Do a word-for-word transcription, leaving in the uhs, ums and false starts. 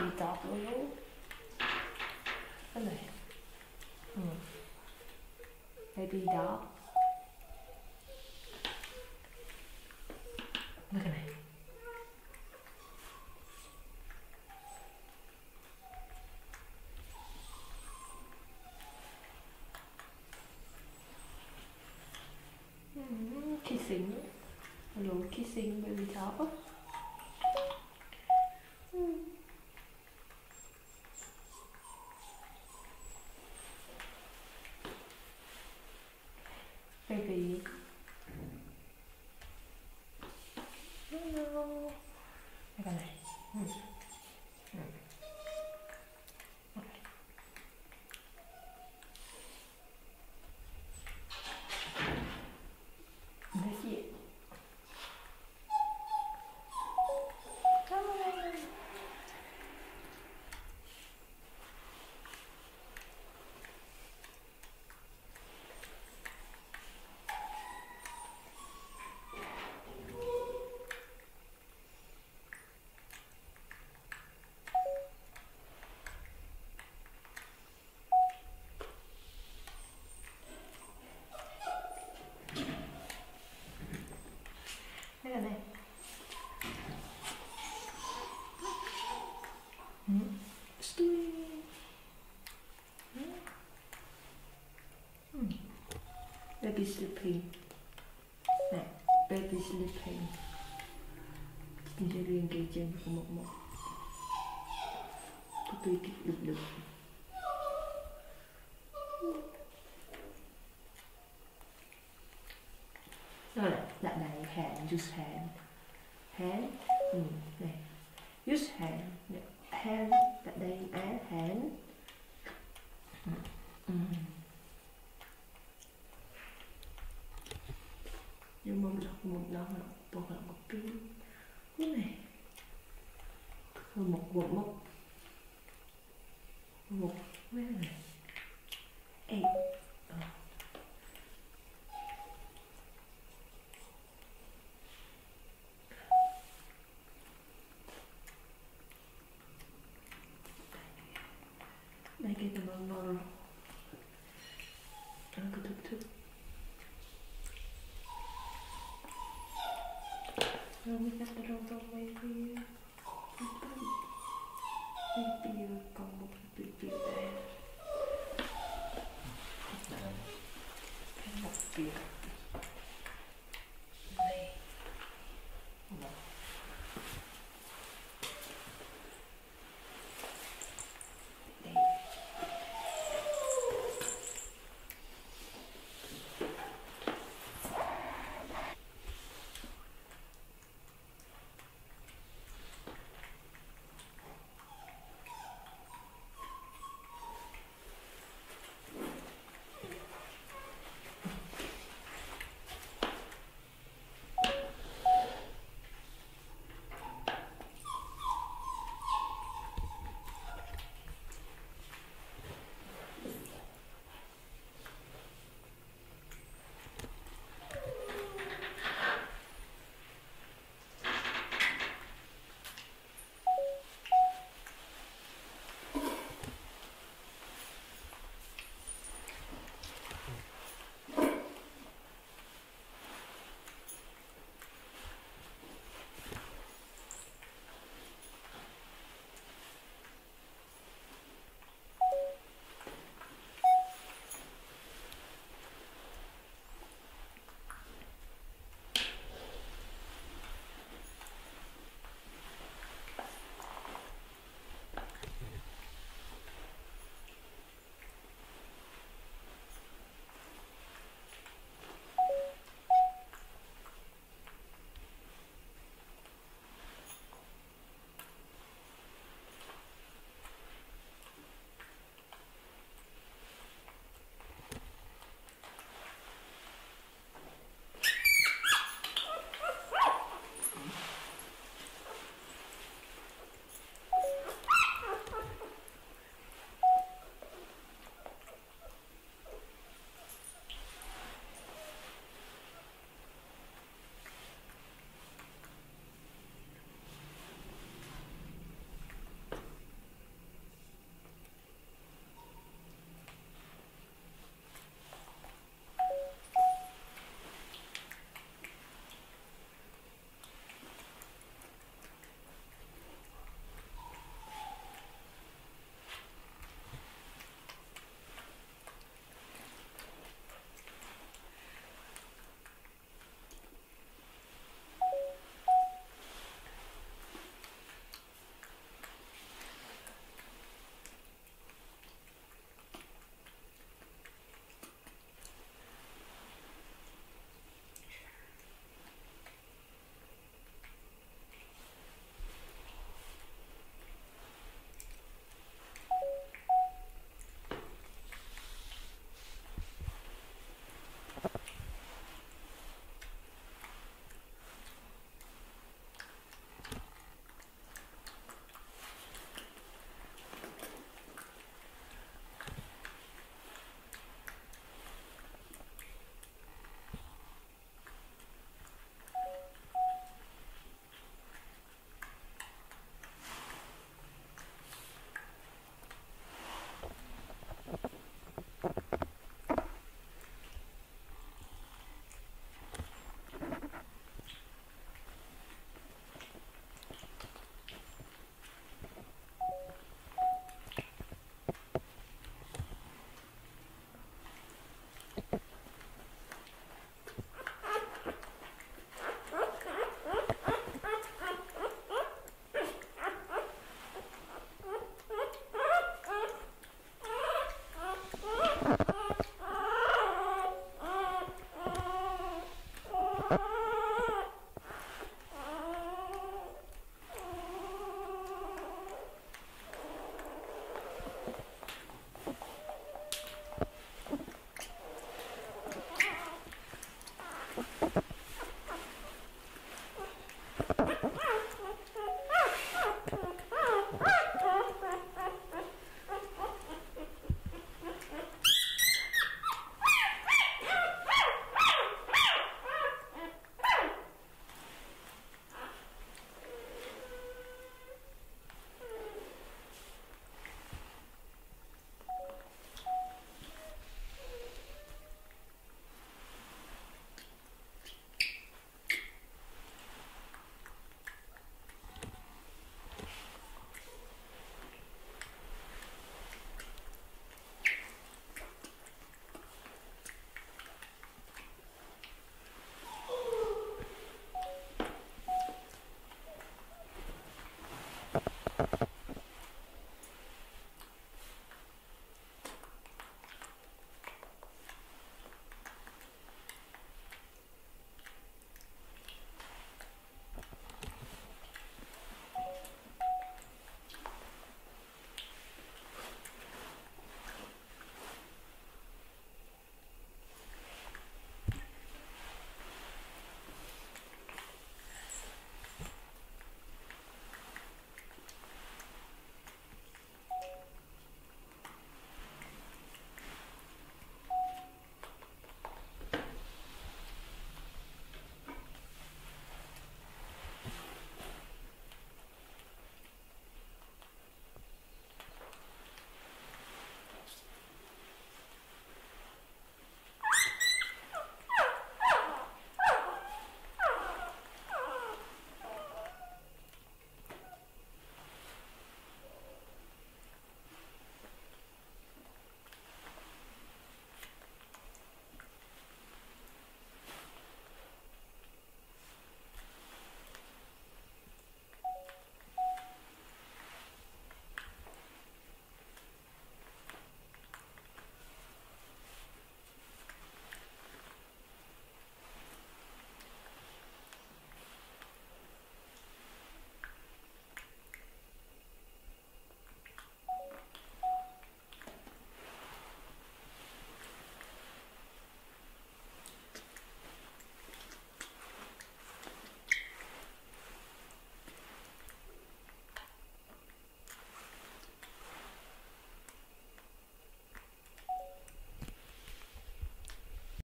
baby top luôn cái này ừ. Baby dog cái này mm, kissing hello kissing baby top mm. Baby hello cái này ừ. Ừ. Okay. That's it. Cái này ừ. Ừ. Baby sleeping này, baby sleeping riêng cây chân của một một có tùy kịch lực lực rồi lại này hand use hand hand ừ, này use hand này. Hand tại đây á hand ừ. Ừ. Nhưng mà một một đó là một là một cái cái này một một một một cái này eight ờ. Đây cái tầm ngon ngon ăn cứ thức thức rồi mình cắt cái rau rau baby baby còn một tuyệt tuyệt đây cái một việc